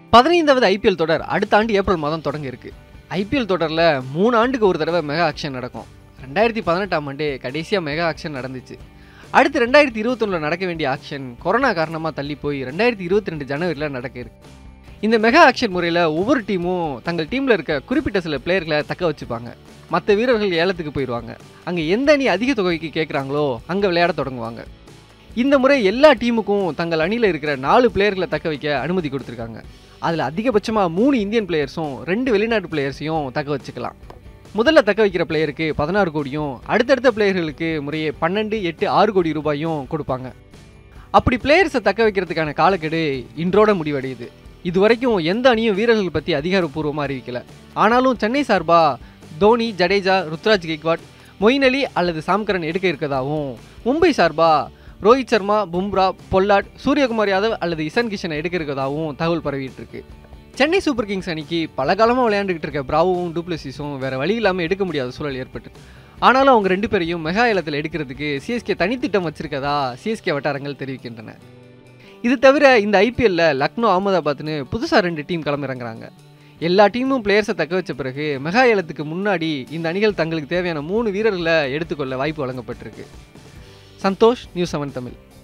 15வது IPL தொடர் அடுத்த ஆண்டு ஏப்ரல் மாதம் தொடங்க இருக்கு. ஐபிஎல் தொடரில் 3 ஆண்டுக்கு ஒரு தடவை மெகா ஆக்ஷன் நடக்கும். 2018ஆம் ஆண்டு கடைசியாக மெகா ஆக்ஷன் நடந்துச்சு. அடுத்து 2021 நடக்க வேண்டிய ஆக்ஷன் கொரோனா காரணமாக தள்ளி போய் 2022 ஜனவரியில் நடக்க இருக்கு. இந்த மெகா ஆக்ஷன் முறையில் ஒவ்வொரு டீமும் தங்கள் டீமில் இருக்க குறிப்பிட்ட சில பிளேயர்களை தக்க வச்சுப்பாங்க. மற்ற வீரர்கள் ஏலத்துக்கு போயிடுவாங்க. அங்கே எந்த அணி அதிக தொகைக்கு கேட்குறாங்களோ அங்கே விளையாட தொடங்குவாங்க. இந்த முறை எல்லா டீமுக்கும் தங்கள் அணியில் இருக்கிற 4 பிளேயர்களை தக்க வைக்க அனுமதி கொடுத்துருக்காங்க. அதில் அதிகபட்சமாக 3 இந்தியன் பிளேயர்ஸும் 2 வெளிநாட்டு பிளேயர்ஸையும் தக்க வச்சுக்கலாம். முதல்ல தக்க வைக்கிற பிளேயருக்கு 16 கோடியும் அடுத்தடுத்த பிளேயர்களுக்கு முறையே 12, 8, 6 கோடி ரூபாயும் கொடுப்பாங்க. அப்படி பிளேயர்ஸை தக்க வைக்கிறதுக்கான காலக்கெடு இன்றோட முடிவடையுது. இதுவரைக்கும் எந்த அணியும் வீரர்கள் பற்றி அதிகாரப்பூர்வமாக அறிவிக்கல. ஆனாலும் சென்னை சார்பாக தோனி, ஜடேஜா, ருத்ராஜ் கெய்க்வாட், மொயின் அலி அல்லது சாம்கரன் எடுக்க இருக்கதாகவும், மும்பை சார்பாக ரோஹித் சர்மா, பும்ரா, பொல்லாட், சூரியகுமார் யாதவ் அல்லது இஷான் கிஷனை எடுக்க இருக்கதாகவும் தகவல் பரவிட்டு இருக்கு. சென்னை சூப்பர் கிங்ஸ் அணிக்கு பல காலமாக விளையாண்டுக்கிட்டு இருக்க பிராவோவும் டூப்ளசிஸும் வேறு வழி இல்லாமல் எடுக்க முடியாத சூழல் ஏற்பட்டு, ஆனாலும் அவங்க 2 பேரையும் மெகா ஏலத்தில் எடுக்கிறதுக்கு சிஎஸ்கே தனித்திட்டம் வச்சிருக்கதா சிஎஸ்கே வட்டாரங்கள் தெரிவிக்கின்றன. இது தவிர இந்த ஐபிஎல்ல லக்னோ, அகமதாபாத்னு புதுசாக 2 டீம் களமிறங்குறாங்க. எல்லா டீமும் பிளேயர்ஸை தக்க வச்ச பிறகு மெகா ஏலத்துக்கு முன்னாடி இந்த அணிகள் தங்களுக்கு தேவையான 3 வீரர்களை எடுத்துக்கொள்ள வாய்ப்பு வழங்கப்பட்டிருக்கு. சந்தோஷ், நியூஸ் 7 தமிழ்.